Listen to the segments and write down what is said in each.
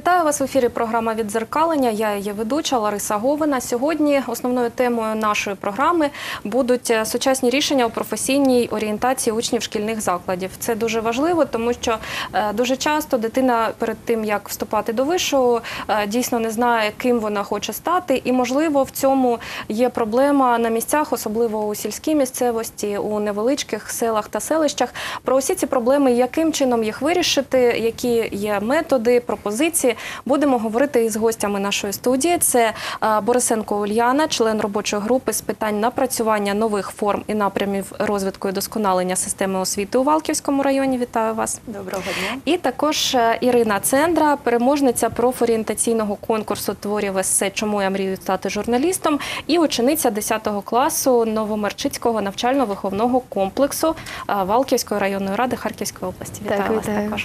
Вітаю вас в ефірі програма «Віддзеркалення». Я її ведуча Лариса Говина. Сьогодні основною темою нашої програми будуть сучасні рішення у професійній орієнтації учнів шкільних закладів. Це дуже важливо, тому що дуже часто дитина перед тим, як вступати до вишу, дійсно не знає, ким вона хоче стати. І, можливо, в цьому є проблема на місцях, особливо у сільській місцевості, у невеличких селах та селищах. Про усі ці проблеми, яким чином їх вирішити, які є методи, пропозиції, будемо говорити із гостями нашої студії. Це Борисенко Уляна, член робочої групи з питань напрацювання нових форм і напрямів розвитку і досконалення системи освіти у Валківському районі. Вітаю вас. Доброго дня. І також Ірина Цендра, переможниця профорієнтаційного конкурсу творів есе «Чому я мрію стати журналістом» і учениця 10 класу Новомарчицького навчально-виховного комплексу Валківської районної ради Харківської області. Вітаю вас також.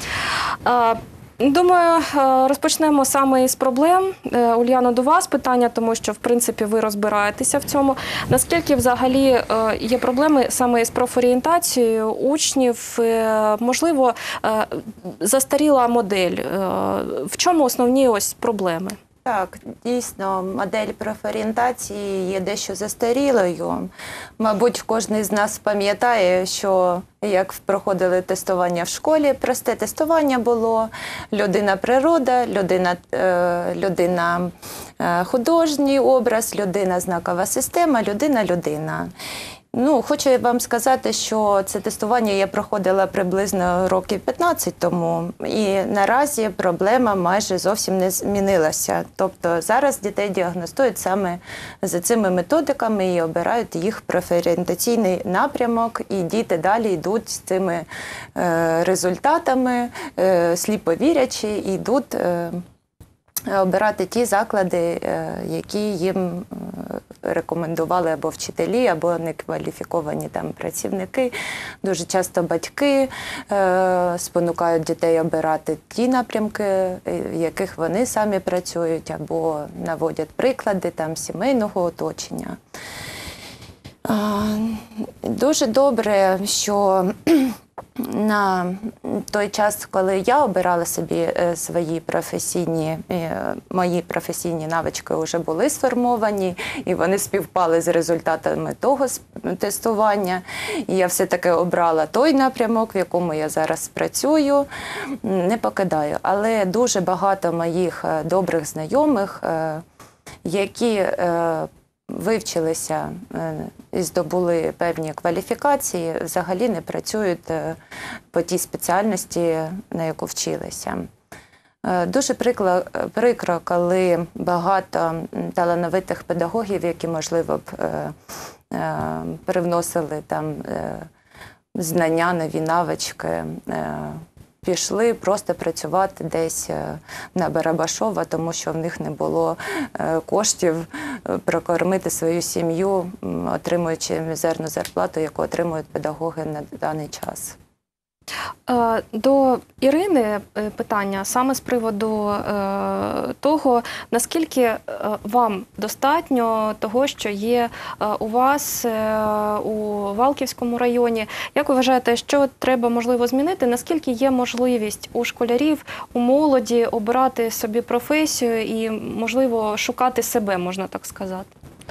Думаю, розпочнемо саме із проблем. Уляно, до вас питання, тому що, в принципі, ви розбираєтеся в цьому. Наскільки взагалі є проблеми саме із профорієнтацією учнів? Можливо, застаріла модель. В чому основні ось проблеми? Так, дійсно, модель профорієнтації є дещо застарілою. Мабуть, кожен з нас пам'ятає, що як проходили тестування в школі, просте тестування було людина-природа, людина художній образ, людина-знакова система, людина-людина. Хочу вам сказати, що це тестування я проходила приблизно років 15 тому, і наразі проблема майже зовсім не змінилася. Тобто зараз дітей діагностують саме за цими методиками і обирають їх профорієнтаційний напрямок, і діти далі йдуть з цими результатами, сліпо вірячи, і йдуть обирати ті заклади, які їм рекомендували або вчителі, або некваліфіковані там працівники. Дуже часто батьки спонукають дітей обирати ті напрямки, в яких вони самі працюють, або наводять приклади там сімейного оточення. Дуже добре, що на той час, коли я обирала собі мої професійні навички вже були сформовані, і вони співпали з результатами того тестування. І я все-таки обрала той напрямок, в якому я зараз працюю, не покидаю. Але дуже багато моїх добрих знайомих, які вивчилися і здобули певні кваліфікації, взагалі не працюють по тій спеціальності, на яку вчилися. Дуже прикро, коли багато талановитих педагогів, які, можливо, б привносили там знання, нові навички, пішли просто працювати десь на Барабашова, тому що в них не було коштів прокормити свою сім'ю, отримуючи мізерну зарплату, яку отримують педагоги на даний час. До Ірини питання саме з приводу того, наскільки вам достатньо того, що є у вас у Валківському районі. Як ви вважаєте, що треба, можливо, змінити? Наскільки є можливість у школярів, у молоді обирати собі професію і, можливо, шукати себе, можна так сказати?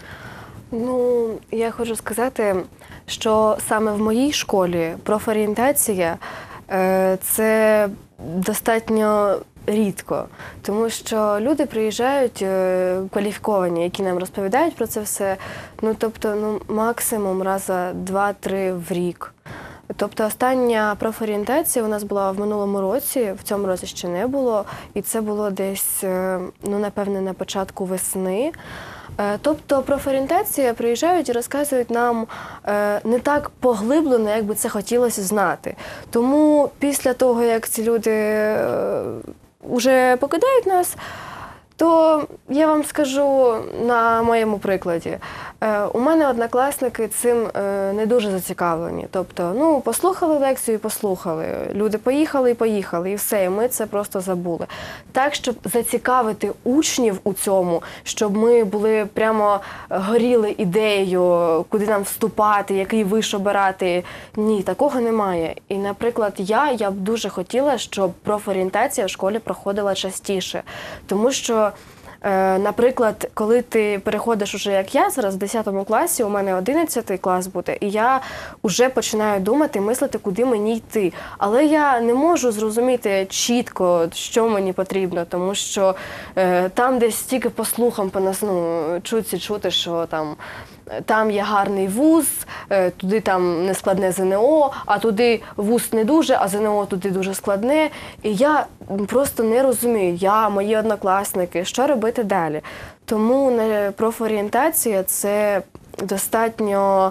Я хочу сказати, що саме в моїй школі профорієнтація – це достатньо рідко, тому що люди приїжджають кваліфіковані, які нам розповідають про це все, максимум раза 2-3 в рік. Тобто остання профорієнтація у нас була в минулому році, в цьому році ще не було, і це було десь, напевне, на початку весни. Тобто профорієнтація приїжджають і розказують нам не так поглиблено, як би це хотілося знати. Тому після того, як ці люди вже покидають нас, То я вам скажу на моєму прикладі. У мене однокласники цим не дуже зацікавлені. Тобто, ну, послухали лекцію і послухали. Люди поїхали і поїхали, і все, і ми це просто забули. Так, щоб зацікавити учнів у цьому, щоб ми були прямо горіли ідеєю, куди нам вступати, який виш обирати. Ні, такого немає. І, наприклад, я б дуже хотіла, щоб профорієнтація в школі проходила частіше. Тому що, наприклад, коли ти переходиш уже, як я зараз, в 10 класі, у мене 11 клас буде, і я вже починаю думати, мислити, куди мені йти. Але я не можу зрозуміти чітко, що мені потрібно, тому що там десь тільки по слухам, чути, що там є гарний вуз, туди там не складне ЗНО, а туди вуз не дуже, а ЗНО туди дуже складне. І я просто не розумію, мої однокласники, що робити далі. Тому профорієнтація – це достатньо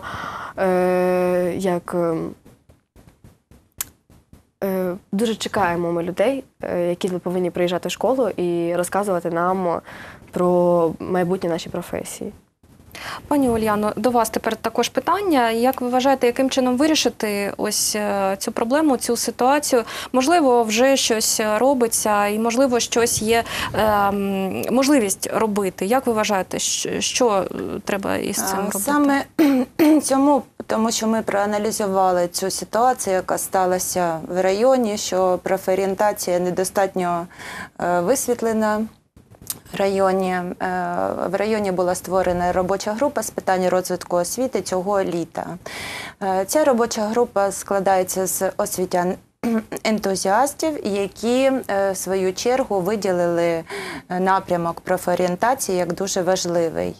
дуже чекаємо ми людей, які повинні приїжджати в школу і розказувати нам про майбутнє наші професії. Пані Ульяно, до вас тепер також питання. Як ви вважаєте, яким чином вирішити ось цю проблему, цю ситуацію? Можливо, вже щось робиться і, можливо, щось є можливість робити. Як ви вважаєте, що треба із цим робити? Саме тому що ми проаналізували цю ситуацію, яка сталася в районі, що профорієнтація недостатньо висвітлена. В районі була створена робоча група з питань розвитку освіти цього літа. Ця робоча група складається з освітян-ентузіастів, які в свою чергу виділили напрямок профорієнтації як дуже важливий.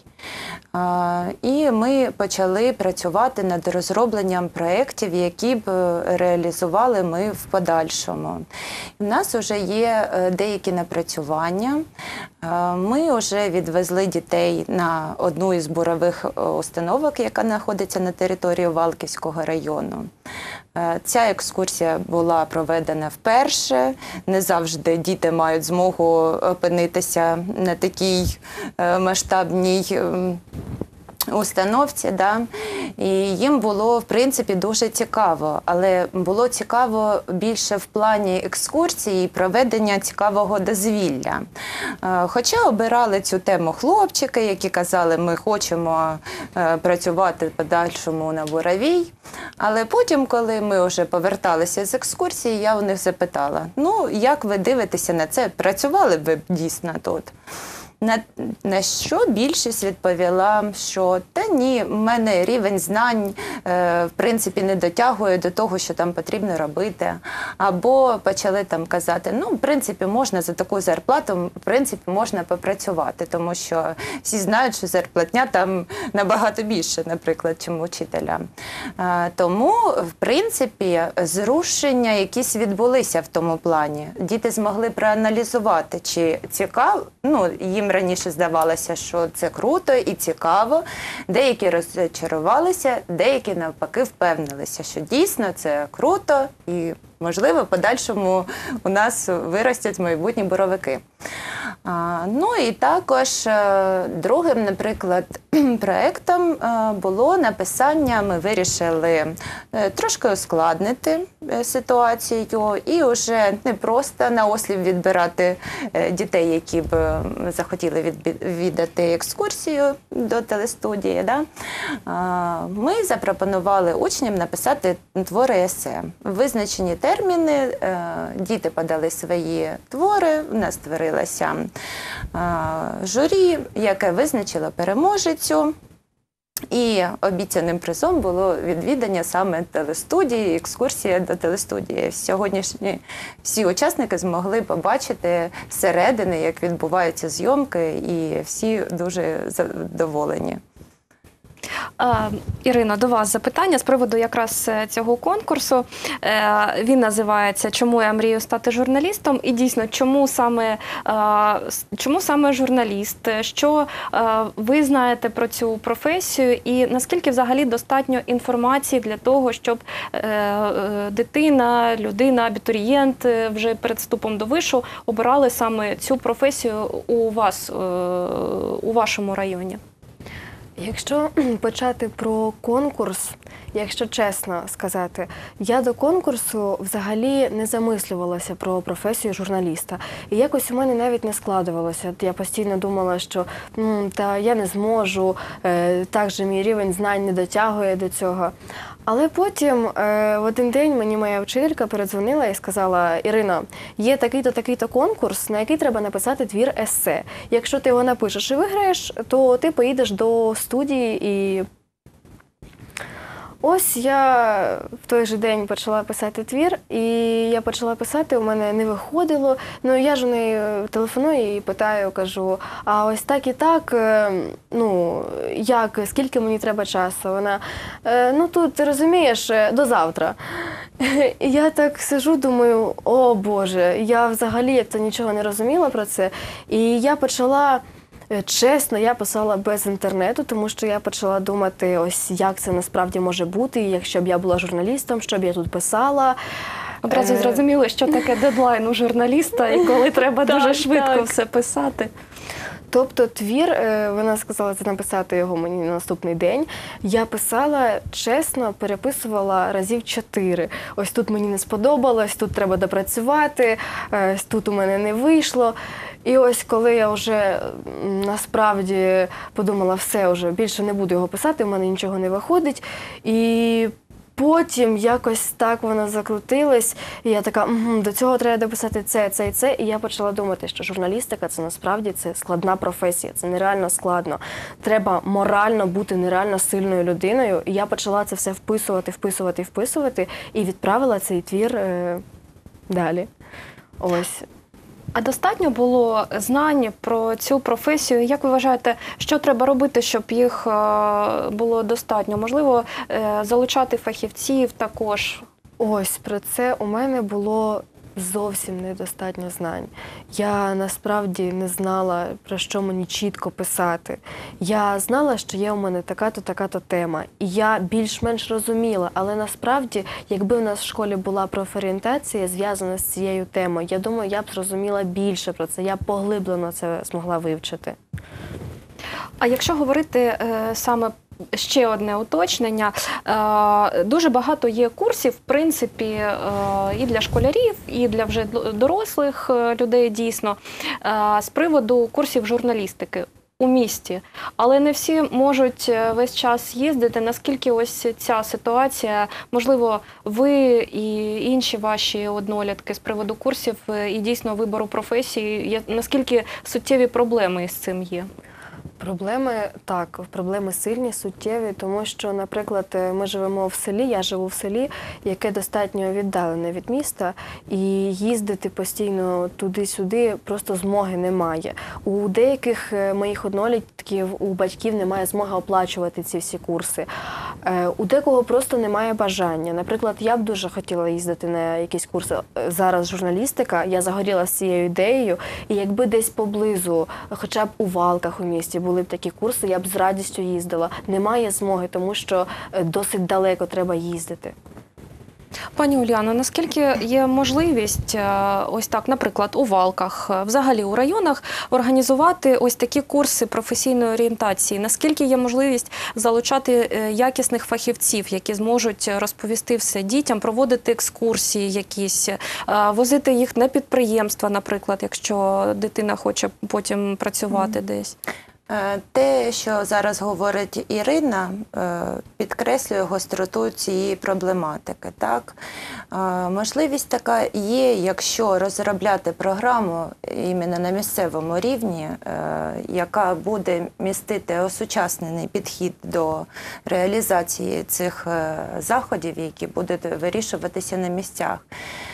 І ми почали працювати над розробленням проєктів, які б реалізували ми в подальшому. У нас вже є деякі напрацювання. Ми вже відвезли дітей на одну із бурових установок, яка знаходиться на території Валківського району. Ця екскурсія була проведена вперше. Не завжди діти мають змогу опинитися на такій масштабній установці, і їм було, в принципі, дуже цікаво. Але було цікаво більше в плані екскурсії і проведення цікавого дозвілля. Хоча обирали цю тему хлопчики, які казали, ми хочемо працювати в подальшому на Буровій. Але потім, коли ми вже поверталися з екскурсії, я у них запитала, як ви дивитеся на це? Працювали б дійсно тут? На що більшість відповіла, що та ні, в мене рівень знань, в принципі, не дотягує до того, що там потрібно робити. Або почали там казати, в принципі, можна за таку зарплату, в принципі, можна попрацювати, тому що всі знають, що зарплатня там набагато більше, наприклад, чим учителя. Тому, в принципі, зрушення якісь відбулися в тому плані. Діти змогли проаналізувати, чи цікаво, їм раніше здавалося, що це круто і цікаво. Деякі розчарувалися, деякі навпаки впевнилися, що дійсно це круто і, можливо, в подальшому у нас виростять майбутні буровики. І також другим, наприклад, проєктом було написання, ми вирішили трошки ускладнити ситуацію і вже не просто наослів відбирати дітей, які б захотіли відвідати екскурсію до телестудії. Ми запропонували учням написати твори есе. Визначені терміни, діти подали свої твори, у нас створилася журі, яке визначило переможецю. І обіцяним призом було відвідання саме телестудії, екскурсія до телестудії. Сьогоднішні всі учасники змогли побачити зсередини, як відбуваються зйомки, і всі дуже задоволені. Ірино, до вас запитання з приводу якраз цього конкурсу. Він називається «Чому я мрію стати журналістом?» І дійсно, чому саме журналіст? Що ви знаєте про цю професію і наскільки взагалі достатньо інформації для того, щоб дитина, людина, абітурієнт вже перед вступом до вишу обирали саме цю професію у вас, у вашому районі? Якщо почати про конкурс, якщо чесно сказати, я до конкурсу взагалі не замислювалася про професію журналіста. І якось у мене навіть не складувалося. Я постійно думала, що та я не зможу, так же мій рівень знань не дотягує до цього. Але потім в один день мені моя вчителька передзвонила і сказала: «Ірино, є такий-то, такий-то конкурс, на який треба написати твір есе. Якщо ти його напишеш і виграєш, то ти поїдеш до студії і…» Ось я в той же день почала писати твір, і я почала писати, у мене не виходило. Ну, я ж у неї телефоную і питаю, кажу: а ось так і так, як, скільки мені треба часу? Вона: тут, ти розумієш, до завтра. І я так сижу, думаю: о Боже, я взагалі як-то нічого не розуміла про це. І я почала... Чесно, я писала без інтернету, тому що я почала думати, ось як це насправді може бути, якщо б я була журналістом, що б я тут писала. Одразу зрозуміли, що таке дедлайн у журналіста і коли треба дуже швидко все писати. Тобто твір, вона сказала це написати його мені на наступний день. Я писала, чесно, переписувала разів 4. Ось тут мені не сподобалось, тут треба допрацювати, тут у мене не вийшло. І ось коли я вже насправді подумала, все, вже більше не буду його писати, у мене нічого не виходить. І потім якось так воно закрутилось, і я така: до цього треба дописати це і це. І я почала думати, що журналістика – це насправді це складна професія, це нереально складно. Треба морально бути нереально сильною людиною. І я почала це все вписувати, і відправила цей твір далі. Ось. А достатньо було знань про цю професію? Як ви вважаєте, що треба робити, щоб їх було достатньо? Можливо, залучати фахівців також? Ось, про це у мене було зовсім недостатньо знань. Я насправді не знала, про що мені чітко писати. Я знала, що є у мене така-то, така-то тема. І я більш-менш розуміла, але насправді, якби в нас в школі була профорієнтація, зв'язана з цією темою, я думаю, я б зрозуміла більше про це, я б поглиблено це змогла вивчити. А якщо говорити саме ще одне уточнення. Дуже багато є курсів, в принципі, і для школярів, і для вже дорослих людей, дійсно, з приводу курсів журналістики у місті. Але не всі можуть весь час їздити. Наскільки ось ця ситуація, можливо, ви і інші ваші однолітки з приводу курсів і дійсно вибору професії, наскільки суттєві проблеми з цим є? Проблеми сильні, суттєві, тому що, наприклад, ми живемо в селі, я живу в селі, яке достатньо віддалене від міста, і їздити постійно туди-сюди просто змоги немає. У деяких моїх однолітків, у батьків немає змоги оплачувати ці всі курси. У декого просто немає бажання. Наприклад, я б дуже хотіла їздити на якісь курси. Зараз журналістика, я загоріла з цією ідеєю, і якби десь поблизу, хоча б у Валках у місті, були б такі курси, я б з радістю їздила. Немає змоги, тому що досить далеко треба їздити. Пані Уляно, наскільки є можливість ось так, наприклад, у Валках, взагалі у районах, організувати ось такі курси професійної орієнтації? Наскільки є можливість залучати якісних фахівців, які зможуть розповісти все дітям, проводити екскурсії якісь, возити їх на підприємства, наприклад, якщо дитина хоче потім працювати десь? Те, що зараз говорить Ірина, підкреслює гостроту цієї проблематики. Так? Можливість така є, якщо розробляти програму іменно на місцевому рівні, яка буде містити осучаснений підхід до реалізації цих заходів, які будуть вирішуватися на місцях.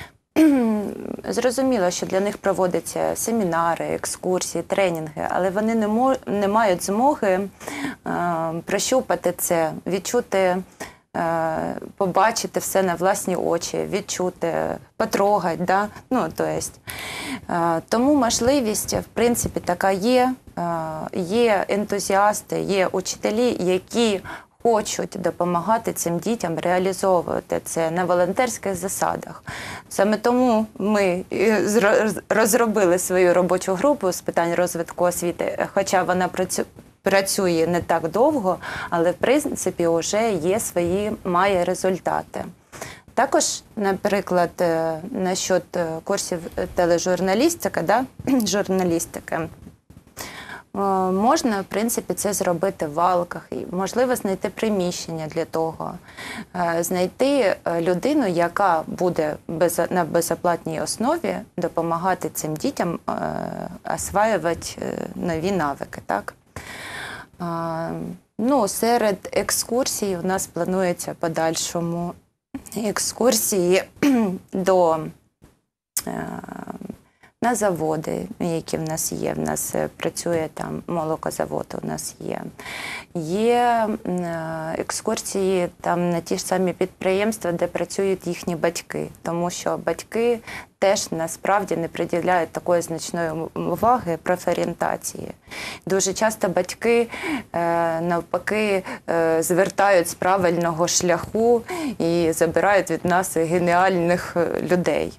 Зрозуміло, що для них проводяться семінари, екскурсії, тренінги, але вони не мають змоги прощупати це, відчути, побачити все на власні очі, відчути, потрогати. Да? Ну, то есть, тому можливість, в принципі, така є. Є ентузіасти, є учителі, які хочуть допомагати цим дітям реалізовувати це на волонтерських засадах. Саме тому ми розробили свою робочу групу з питань розвитку освіти, хоча вона працює не так довго, але в принципі вже є має результати. Також, наприклад, насчет курсів тележурналістики, да? Журналістики, можна, в принципі, це зробити в Валках, і можливо знайти приміщення для того, знайти людину, яка буде на безоплатній основі допомагати цим дітям осваювати нові навики. Так? Ну, серед екскурсій у нас планується подальшому екскурсії на заводи, які в нас є. В нас працює там молокозавод, у нас є. Є екскурсії там на ті ж самі підприємства, де працюють їхні батьки. Тому що батьки теж насправді не приділяють такої значної уваги профорієнтації. Дуже часто батьки навпаки звертають з правильного шляху і забирають від нас геніальних людей.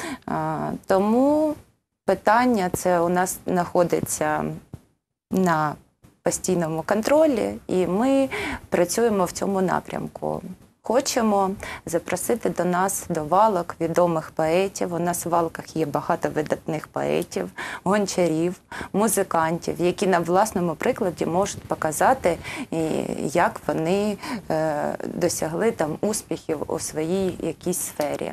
Тому питання це у нас знаходиться на постійному контролі, і ми працюємо в цьому напрямку. Хочемо запросити до нас, до Валок, відомих поетів. У нас в Валках є багато видатних поетів, гончарів, музикантів, які на власному прикладі можуть показати, як вони досягли там успіхів у своїй якійсь сфері.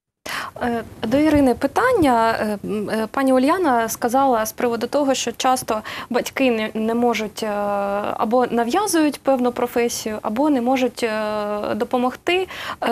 До Ірини питання. Пані Ульяна сказала з приводу того, що часто батьки не можуть або нав'язують певну професію, або не можуть допомогти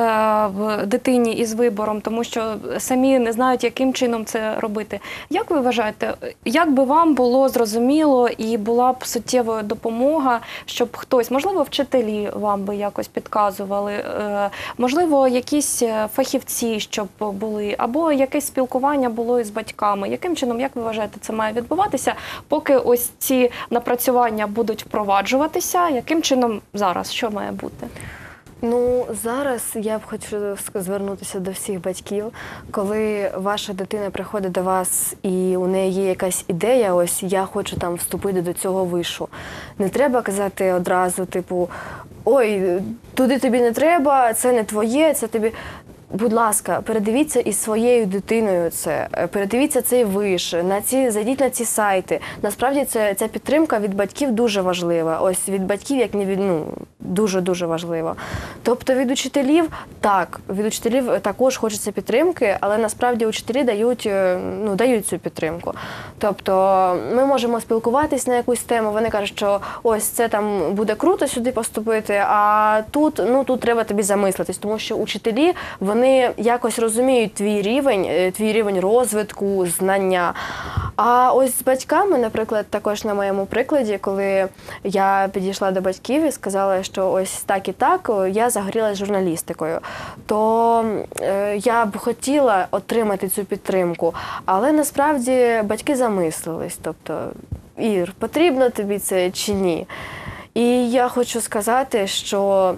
дитині із вибором, тому що самі не знають, яким чином це робити. Як ви вважаєте, як би вам було зрозуміло і була б суттєва допомога, щоб хтось, можливо, вчителі вам би якось підказували, можливо, якісь фахівці, щоб були, або якесь спілкування було із батьками. Яким чином, як ви вважаєте, це має відбуватися, поки ось ці напрацювання будуть впроваджуватися? Яким чином зараз? Що має бути? Ну, зараз я б хочу звернутися до всіх батьків. Коли ваша дитина приходить до вас і у неї є якась ідея, ось я хочу там вступити до цього вишу. Не треба казати одразу, типу, ой, туди тобі не треба, це не твоє, це тобі... Будь ласка, передивіться із своєю дитиною це, передивіться цей виш, зайдіть на ці сайти. Насправді ця підтримка від батьків дуже важлива. Ось від батьків, як не від, дуже-дуже важливо. Тобто від учителів, так, від учителів також хочеться підтримки, але насправді учителі дають цю підтримку. Тобто ми можемо спілкуватись на якусь тему, вони кажуть, що ось це там буде круто сюди поступити, а тут треба тобі замислитись, тому що учителі, вони якось розуміють твій рівень розвитку, знання. А ось з батьками, наприклад, також на моєму прикладі, коли я підійшла до батьків і сказала, що ось так і так, я загорілася журналістикою, то я б хотіла отримати цю підтримку, але насправді батьки замислились, тобто, Ір, потрібно тобі це чи ні? І я хочу сказати, що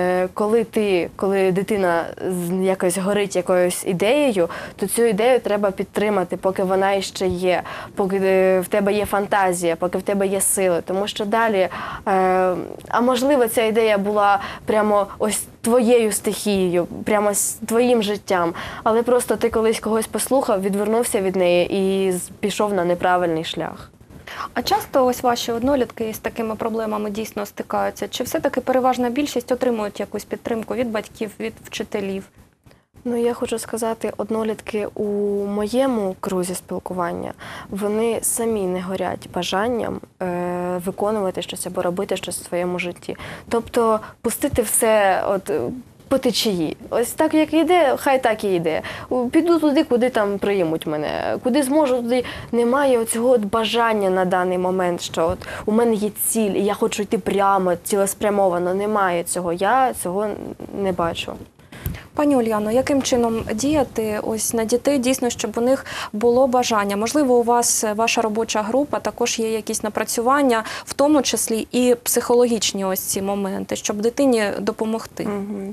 коли дитина якось горить якоюсь ідеєю, то цю ідею треба підтримати, поки вона іще є, поки в тебе є фантазія, поки в тебе є сили. Тому що далі, а можливо, ця ідея була прямо ось твоєю стихією, прямо з твоїм життям, але просто ти колись когось послухав, відвернувся від неї і пішов на неправильний шлях. А часто ось ваші однолітки з такими проблемами дійсно стикаються? Чи все-таки переважна більшість отримують якусь підтримку від батьків, від вчителів? Ну, я хочу сказати, однолітки у моєму крузі спілкування, вони самі не горять бажанням виконувати щось або робити щось в своєму житті. Тобто пустити все, по течії. Ось так, як йде, хай так і йде. Піду туди, куди там приймуть мене. Куди зможу, туди. Немає цього бажання на даний момент, що от у мене є ціль, і я хочу йти прямо, цілеспрямовано. Немає цього. Я цього не бачу. Пані Ульяно, яким чином діяти ось на дітей, дійсно, щоб у них було бажання? Можливо, у вас, ваша робоча група, також є якісь напрацювання, в тому числі і психологічні ось ці моменти, щоб дитині допомогти?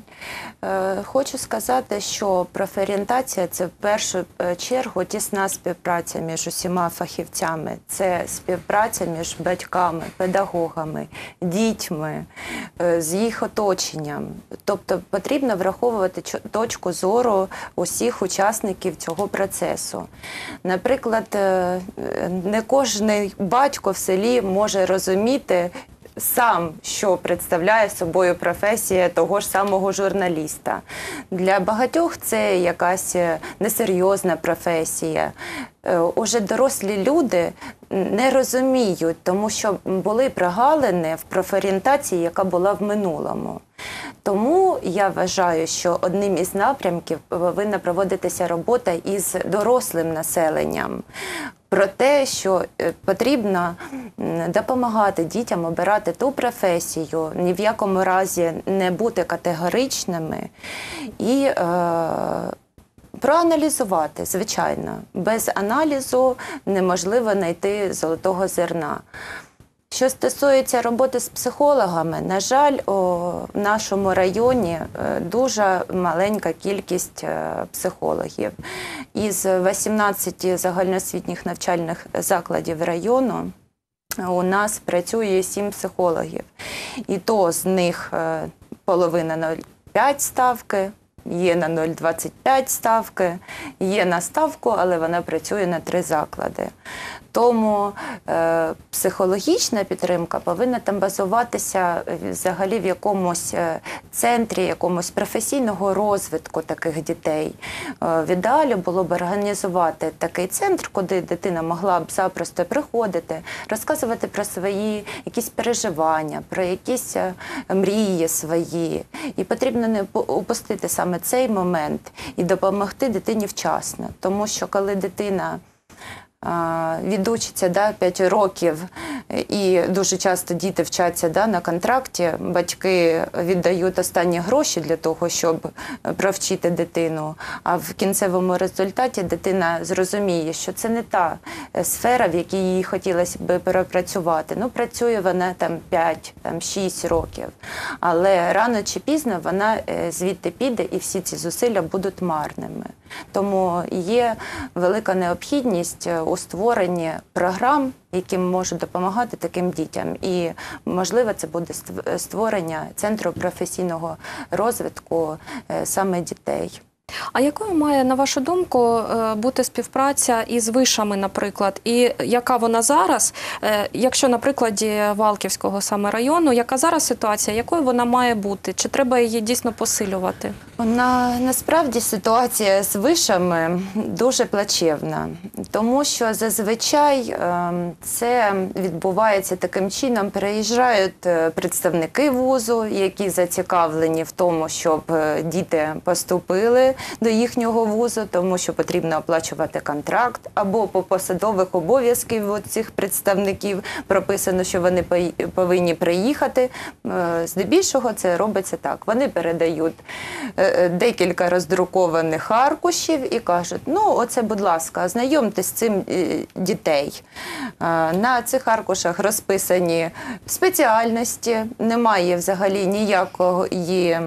Хочу сказати, що профорієнтація – це в першу чергу тісна співпраця між усіма фахівцями. Це співпраця між батьками, педагогами, дітьми, з їх оточенням. Тобто потрібно враховувати точку зору усіх учасників цього процесу. Наприклад, не кожен батько в селі може розуміти сам, що представляє собою професія того ж самого журналіста. Для багатьох це якась несерйозна професія. Уже дорослі люди не розуміють, тому що були прогалини в профорієнтації, яка була в минулому. Тому я вважаю, що одним із напрямків повинна проводитися робота із дорослим населенням. Про те, що потрібно допомагати дітям обирати ту професію, ні в якому разі не бути категоричними і проаналізувати, звичайно. Без аналізу неможливо знайти золотого зерна. Що стосується роботи з психологами, на жаль, в нашому районі дуже маленька кількість психологів. Із 18 загальноосвітніх навчальних закладів району у нас працює 7 психологів. І то з них половина 0,5 ставки, є на 0,25 ставки, є на ставку, але вона працює на 3 заклади. Тому психологічна підтримка повинна там базуватися взагалі в якомусь центрі, якомусь професійного розвитку таких дітей. В ідеалі було б організувати такий центр, куди дитина могла б запросто приходити, розказувати про свої якісь переживання, про якісь мрії свої. І потрібно не упустити саме цей момент і допомогти дитині вчасно. Тому що коли дитина відучиться 5 років, і дуже часто діти вчаться на контракті, батьки віддають останні гроші для того, щоб провчити дитину, а в кінцевому результаті дитина зрозуміє, що це не та сфера, в якій їй хотілося б перепрацювати. Ну, працює вона там 5-6 років, але рано чи пізно вона звідти піде і всі ці зусилля будуть марними. Тому є велика необхідність у створенні програм, які можуть допомагати таким дітям. І, можливо, це буде створення центру професійного розвитку саме дітей. А якою має, на вашу думку, бути співпраця із вишами, наприклад? І яка вона зараз, якщо на прикладі Валківського саме району, яка зараз ситуація, якою вона має бути? Чи треба її дійсно посилювати? Насправді ситуація з вишами дуже плачевна, тому що зазвичай це відбувається таким чином, приїжджають представники вузу, які зацікавлені в тому, щоб діти поступили до їхнього вузу, тому що потрібно оплачувати контракт, або по посадових обов'язків цих представників прописано, що вони повинні приїхати. Здебільшого це робиться так. Вони передають декілька роздрукованих аркушів і кажуть, ну, оце, будь ласка, ознайомтесь з цим дітей. На цих аркушах розписані спеціальності, немає взагалі ніякої...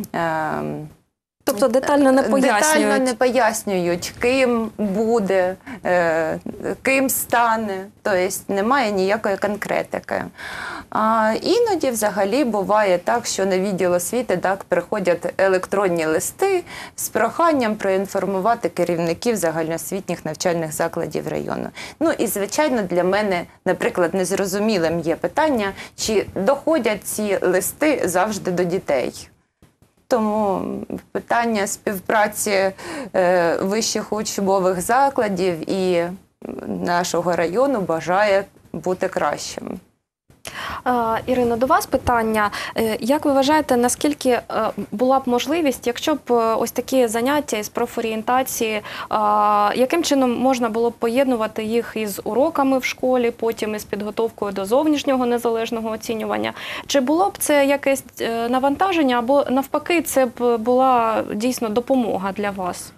Тобто детально не пояснюють? Детально не пояснюють, ким буде, ким стане, тобто немає ніякої конкретики. А іноді взагалі буває так, що на відділ освіти приходять електронні листи з проханням проінформувати керівників загальноосвітніх навчальних закладів району. Ну і, звичайно, для мене, наприклад, незрозумілим є питання, чи доходять ці листи завжди до дітей. Тому питання співпраці вищих учбових закладів і нашого району бажає бути кращим. Ірино, до вас питання. Як ви вважаєте, наскільки була б можливість, якщо б ось такі заняття із профорієнтації, яким чином можна було б поєднувати їх із уроками в школі, потім із підготовкою до зовнішнього незалежного оцінювання? Чи було б це якесь навантаження, або навпаки, це б була дійсно допомога для вас?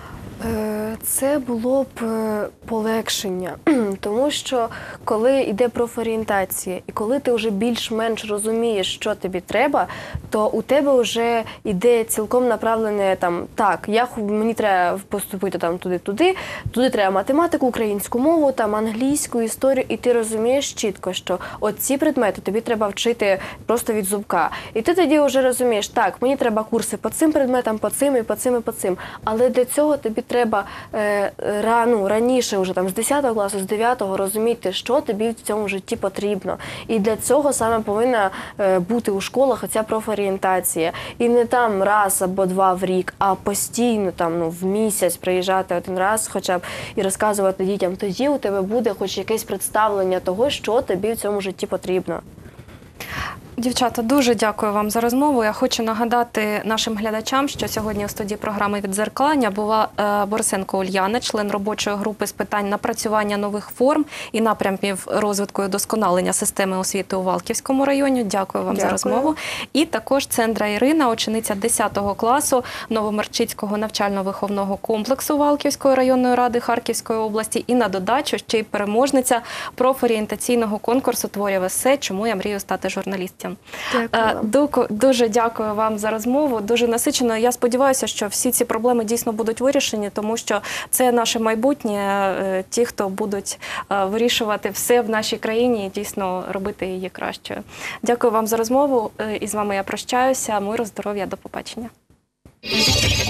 Це було б полегшення, тому що коли йде профорієнтація і коли ти вже більш-менш розумієш, що тобі треба, то у тебе вже йде цілком направлене там, так, мені треба поступити там туди треба математику, українську мову, там англійську, історію, і ти розумієш чітко, що оці предмети тобі треба вчити просто від зубка. І ти тоді вже розумієш, так, мені треба курси по цим предметам, по цим і по цим і по цим. Але для цього тобі треба раніше, вже там з 10 класу, з 9-го розуміти, що тобі в цьому житті потрібно. І для цього саме повинна бути у школах оця профорієнтація. І не там раз або два в рік, а постійно там, в місяць приїжджати один раз хоча б і розказувати дітям. Тоді у тебе буде хоч якесь представлення того, що тобі в цьому житті потрібно. Дівчата, дуже дякую вам за розмову. Я хочу нагадати нашим глядачам, що сьогодні у студії програми «Віддзеркалення» була Борисенко Ульяна, член робочої групи з питань напрацювання нових форм і напрямків розвитку і досконалення системи освіти у Валківському районі. Дякую вам за розмову. І також Цендра Ірина, учениця 10 класу Новомерчицького навчально-виховного комплексу Валківської районної ради Харківської області. І на додачу ще й переможниця профорієнтаційного конкурсу творів есе «Чому я мрію стати журналістом». Дуже дякую вам за розмову, дуже насичено. Я сподіваюся, що всі ці проблеми дійсно будуть вирішені, тому що це наше майбутнє, ті, хто будуть вирішувати все в нашій країні і дійсно робити її кращою. Дякую вам за розмову, і з вами я прощаюся. Миру, здоров'я, до побачення.